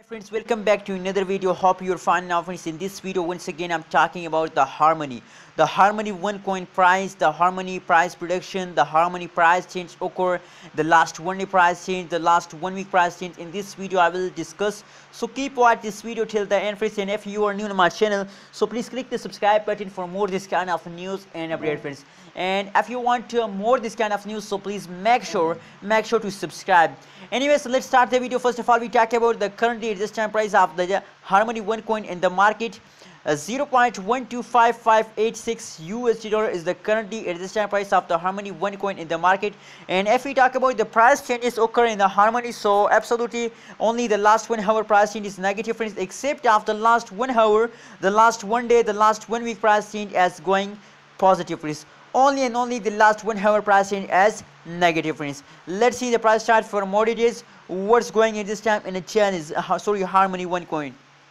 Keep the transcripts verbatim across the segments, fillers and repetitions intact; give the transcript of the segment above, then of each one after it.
Friends, welcome back to another video. Hope you're fine now, friends. In this video, once again, I'm talking about the Harmony, the Harmony one coin price, the Harmony price prediction, the Harmony price change occur, the last one day price change, the last one week price change. In this video, I will discuss. So keep watch this video till the end, friends. And if you are new to my channel, so please click the subscribe button for more this kind of news and update, friends. And if you want uh, more this kind of news, so please make sure make sure to subscribe. Anyway, so let's start the video. First of all, we talked about the currently existing price of the Harmony one coin in the market. uh, zero point one two five five eight six U S D dollar is the currently existing price of the Harmony one coin in the market. And if we talk about the price changes occur in the Harmony, so absolutely only the last one hour price change is negative, friends, except after the last one hour, the last one day, the last one week price change as going positive, friends. Only and only the last one hour price change as negative, friends. Let's see the price chart for more details. What's going in this time in the channel is uh, sorry Harmony one coin.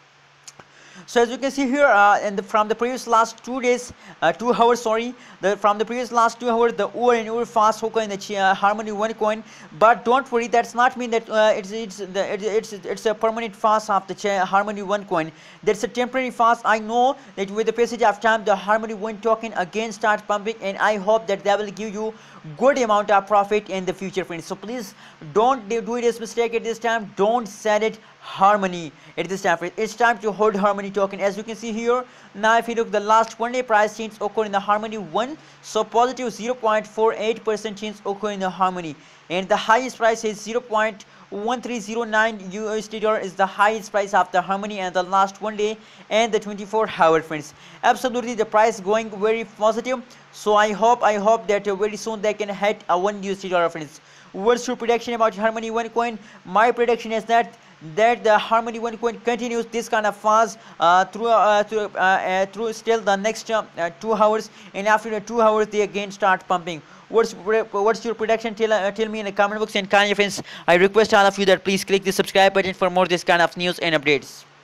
So as you can see here, uh, and the, from the previous last two days, uh, two hours, sorry, the from the previous last two hours, the over and over fast hookah in the uh, Harmony one coin. But don't worry, that's not mean that uh, it's it's the it, it's it's a permanent fast of the Harmony one coin. That's a temporary fast. I know that with the passage of time, the Harmony one token again starts pumping, and I hope that that will give you good amount of profit in the future, friends. So please don't do this mistake at this time. Don't sell it Harmony at this time, friends. It's time to hold Harmony token. As you can see here, now if you look the last one day price change occur in the Harmony one, so positive zero point four eight percent change occur in the Harmony, and the highest price is zero point one three zero nine U S D dollar is the highest price of the Harmony and the last one day and the twenty-four hour, friends. Absolutely the price going very positive. So I hope I hope that uh, very soon they can hit a one U S D dollar, friends. What's your prediction about Harmony one coin? My prediction is that that the Harmony one coin continues this kind of fast uh, through uh, through, uh, uh, through still the next uh, uh, two hours, and after the two hours they again start pumping. What's what's your prediction? Tell uh, tell me in the comment box. And kindly, friends, I request all of you that please click the subscribe button for more this kind of news and updates.